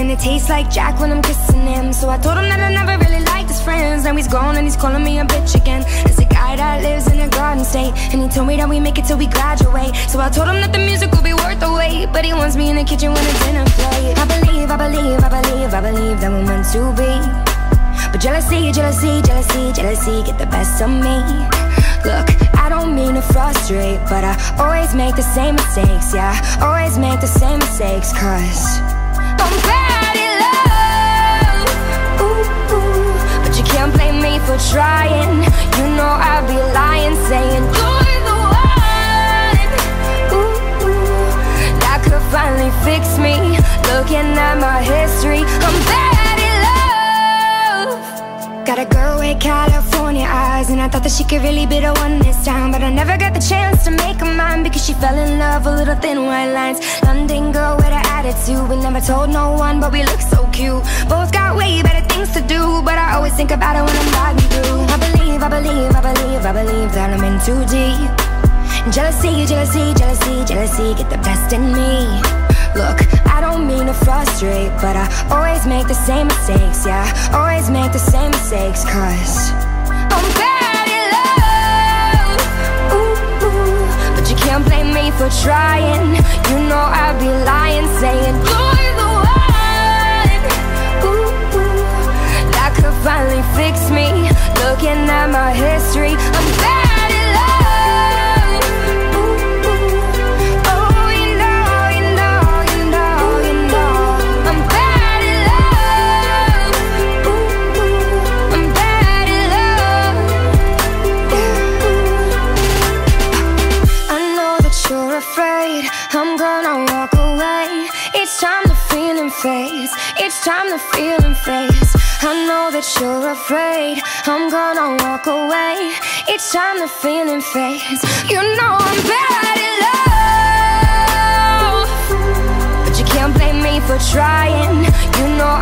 and it tastes like Jack when I'm kissing him. So I told him that I never really liked his friends. Now he's gone and he's calling me a bitch again. There's a guy that lives in a garden state, and he told me that we make it till we graduate. So I told him that the music will be worth the wait, but he wants me in the kitchen when it's dinner plate. I believe that we're meant to be, but jealousy get the best of me. Look, I don't mean to frustrate, but I always make the same mistakes. Yeah, always make the same mistakes, cause I'm bad at love. Ooh, ooh, but you can't blame me for trying. You know I'd be lying saying you're the one. Ooh, ooh, that could finally fix me. Looking at my history, I'm bad at love. Got a girl with California eyes, and I thought that she could really be the one this time, but I never got the chance to make her mine, because she fell in love with little thin white lines. London girl with an attitude, we never told no one, but we look so cute. Both got way better things to do, but I always think about it when I'm riding through. I believe that I'm in too deep. Jealousy get the best in me. Look, I don't mean to frustrate, but I always make the same mistakes. Yeah, always make the same mistakes, cause I'm bad at love. Ooh, ooh, but you can't blame me for trying. You know I'd be lying saying you're the one. Ooh, ooh, that could finally fix me. Looking at my history, I'm bad at love. Ooh, ooh, oh, you know, I'm bad at love. Ooh, ooh, I'm bad at love. I know that you're afraid I'm gonna walk away. It's time to feel and face. It's time to feel and face. I know that you're afraid I'm gonna walk away. It's time to feel and face. You know I'm bad at love, but you can't blame me for trying. You know